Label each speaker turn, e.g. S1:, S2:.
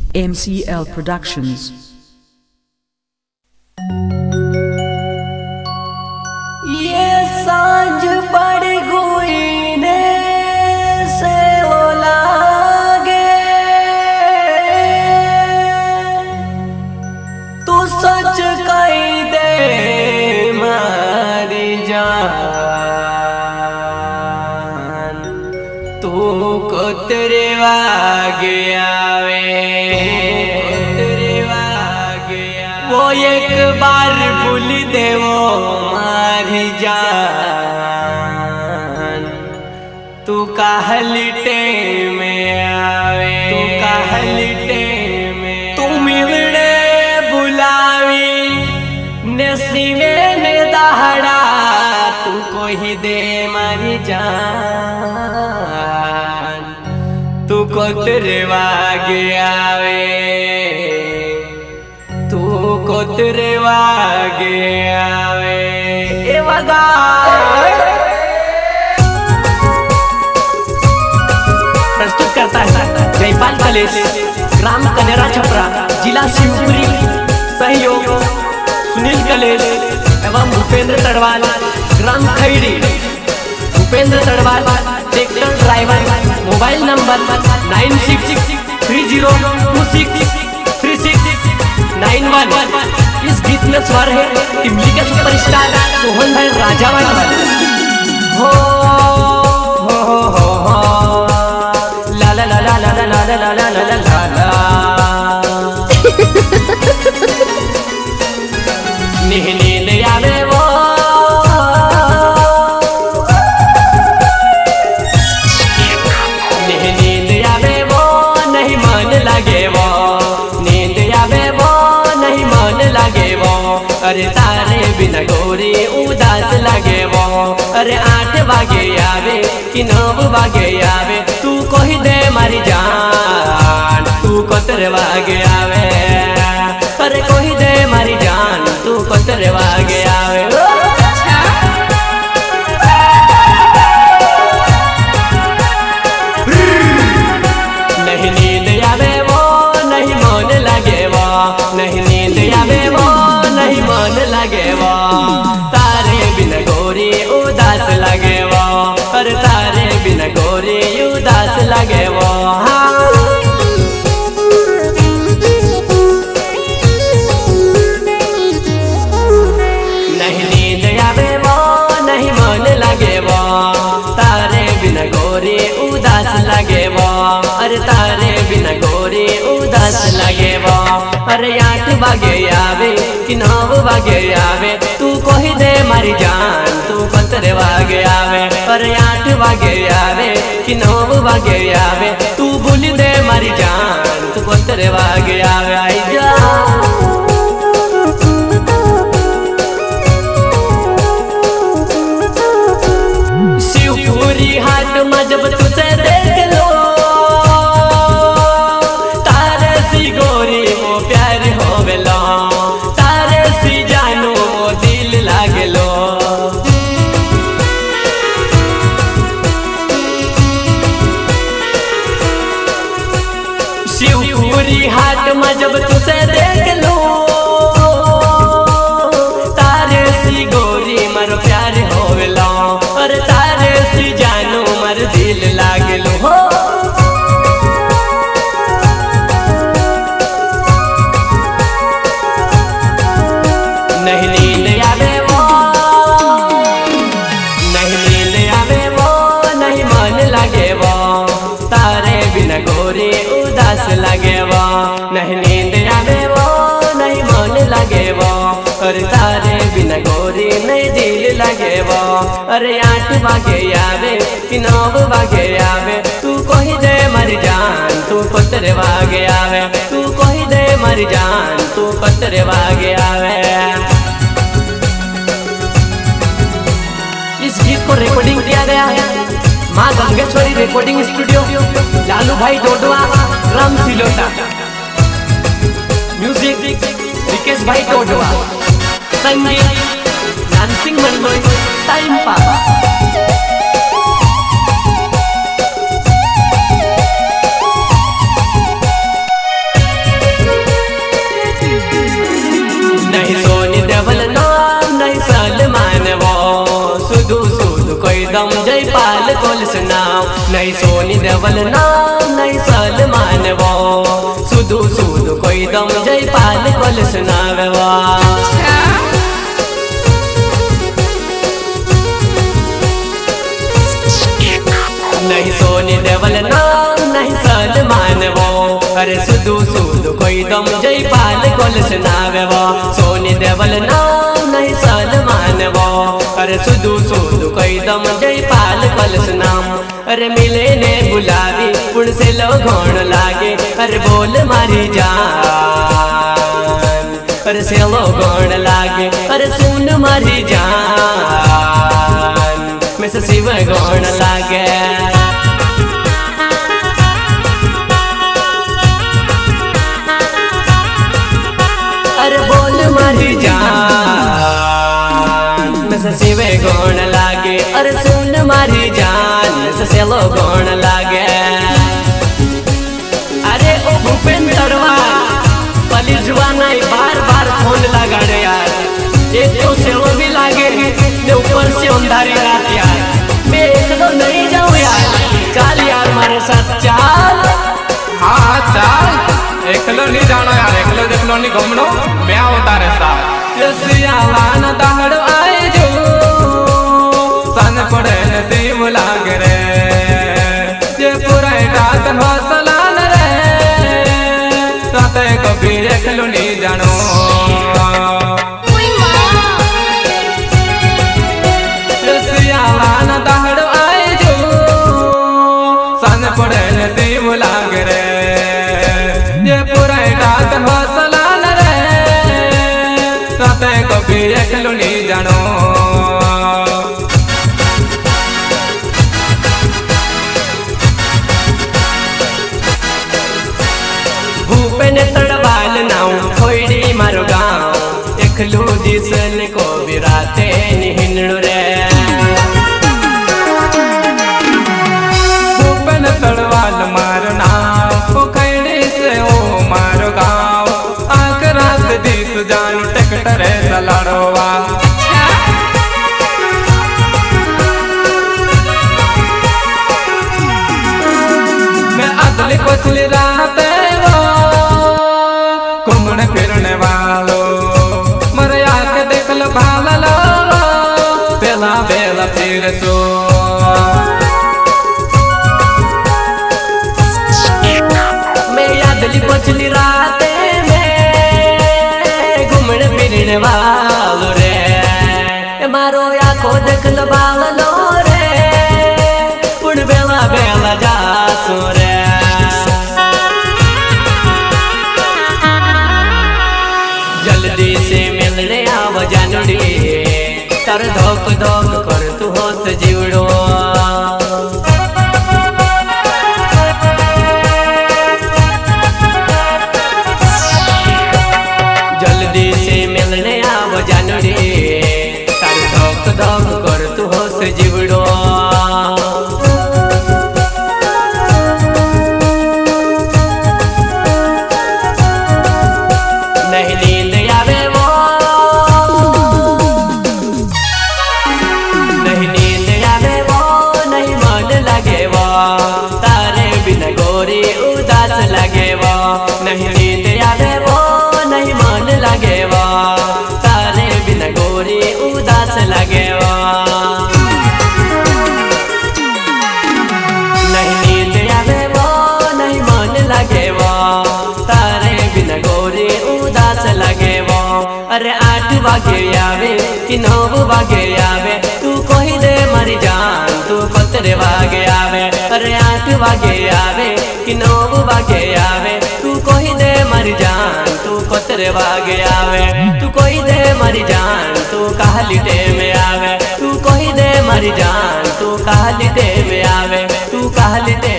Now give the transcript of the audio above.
S1: MCL Productions.
S2: ये सांझ पड़ गई ने से वो लागे, तू सच कही दे मारी जान, तू को तेरे वागे आवे, वो एक बार भूल दे वो मारी जान, तू कहलिटे में आवे, तू कहलिटे में तू मिलने बुलावी नसीबे ने दहड़ा, तू कोई दे मारी जान, तू को तेरे वागे आवे, तू को तेरे वागे आवे। ए वगा प्रस्तुत करता है जयपाल कलेश, ग्राम कनेरा छपरा, जिला शिवपुरी। सहयोग सुनील कलेश एवं भूपेंद्र तड़वाल, ग्राम Khairi. Bhupendra Tadwal tractor driver. Mobile number 9632636991। इस गीत में स्वर है टिमली के सुपरस्टार सोहन भाई राजावाला। हो ला ला ला ला ला ला ला ला ला ला ला। नींद आवे वो, नींद आवे वो नहीं मन लगे वो, नींद आवे वो नहीं मन लगे वो। अरे तारे बिना गोरी उदास लगे वो। अरे 8 बजे आवे कि 9 बजे आवे, तू कोई दे मारी जान, तू कोतरे बजे आवे। अरे कोई दे मारी जान, तू कोतरे बजे आवे। नहीं नींद आवे वो नहीं मन लगे वो, नहीं नींद आवे वो नहीं मन लगे वो। तारे बिना गोरी उदास लगे वो, अरे तारे बिना गोरी उदास लगे वो। नहीं नींद आवे वो नहीं मन लगे वो, तारे बिना गोरी उदास लगे वो। अरे तारे बिना गोरी उदास लगे वो। अरे 8 बजे आवे कि 9 बजे आवे, तू कोई दे मारी जान, तू कोतरे बजे आवे। अरे 8 बजे आवे कि 9 बजे आवे, तू भूल दे मारी जान, तू कोतरे बजे आवे। आई जा शिवपुरी हाट में जब तुझे देख लो, तारे सी गोरी वो प्यार हो गलो, तारे सी जानू वो दिल लागलो। शिवपुरी हाट में जब तुझे देख लो, तारे सी गोरी मर प्यार हो गलो। और तारे सी जानू मर दिल लागलो हो। नहीं नींद आवे वो, नहीं नींद आवे वो नहीं मन लगे वो। तारे बिना गोरी उदास लगे वो। नहीं नींद आवे वो नहीं मन लगे वो। और तारे बिना गोरी नहीं दिल लगे वो। अरे 8 बजे आवे कि 9 बजे आवे, तू कोई दे मर जान, तू कोतरे बजे आवे। तू कोई दे मर जान, तू कोतरे बजे आवे। इस गीत को रिकॉर्डिंग किया गया है माँ गंगेश्वरी रिकॉर्डिंग स्टूडियो, लालू भाई डोडवा, ग्राम सिलोटा। म्यूजिक विकेश भाई डोडवा। संगीत डांसिंग मनोई, टाइम पास। देवल नाम नहीं सलमान वो सुधु सुधु कोई दम जयपाल कोल सुनावे वो नहीं सोनी देवल नाम नहीं सलमान वो अरे सुधु सुधु कोई दम जयपाल कोल सुनावे वो सोनी देवल नाम नहीं सलमान वो अरे सुधु सुधु कोई दम जयपाल कोल सुनाम अरे मिले ने बुलावी पुण से लो घोण लागे अरे बोल मारी जान अरे से लो घोण लागे अरे सुन मारी जान मैं से शिव घोण लागे अरे बोल मारी जान मैं से शिव घोण लागे अरे सुन मारी जान मैं से लो घोण लागे अरे ओ भूपेंद्र पली जुआना बार बार फोन लगा रहे यार एक तो सेलो भी लागे ने ऊपर से अंधारी रात यार मैं एक तो नहीं जाऊँ यार चल यार मारे साथ चल
S3: हाँ चल एकलो नहीं जानो यार एकलो देखलो नहीं घूमनो मैं आओ तारे साथ
S2: सियावान दहड़ आए जो
S3: सन पड़े नसीब लाग रे ये पूरा रात हौसलान रे साथे कभी एकलो नहीं जानो
S2: सियावान दहड़ आए जो
S3: सन पड़े नसीब लाग रे ये पूरा रात हौसलान रे साथे कभी एकलो नहीं जानो
S2: भूपेन तड़वाल नाऊ खोड़ी मारो गाँव एकलू दिसन को बिराते निहिनू रे
S3: भूपेन तड़वाल मारो नाम खोड़ी से ओ मारो गाँव आख रात दिस जानू ट्रैक्टर चलाड़ोवा मैं अदली पछली रात घूमने फिरने वालो मरे आके देख लो भाला लो बेला बेला फिर सो
S2: मैं अदली पछली रात में घूमने फिरने वालो रे मारो आँखों देख लो भाला लो रे पुण बेला बेला जासो रे जल्दी से मिलने आव जानड़ी कर धोक धोक कर तू होश जीवड़ो जल्दी से मिलने आव जानड़ी कर धोक धोक कर तू होश जीवड़ो नहीं नींद आवे वो नहीं नींद आवे वो नहीं मन लगे वो तारे बिना गोरी उदास लगे वो नहीं नींद आवे वो नहीं मन लगे वो तारे बिना गोरी उदास लगे वो नहीं नींद आवे वो नहीं मन लगे वो तारे बिना गोरी उदास लगे वो अरे 8 वागे आवे कि 9 वागे आवे तू कोई दे मरी जान तू कोतरे वागे आवे अरे 8 वागे आवे कि 9 वागे आवे तू कोई दे मरी जान तू कोतरे वागे आवे तू कोई दे मरी जान तू काली टे में आवे तू कोई दे मरी जान तू काली टे में आवे तू काली टे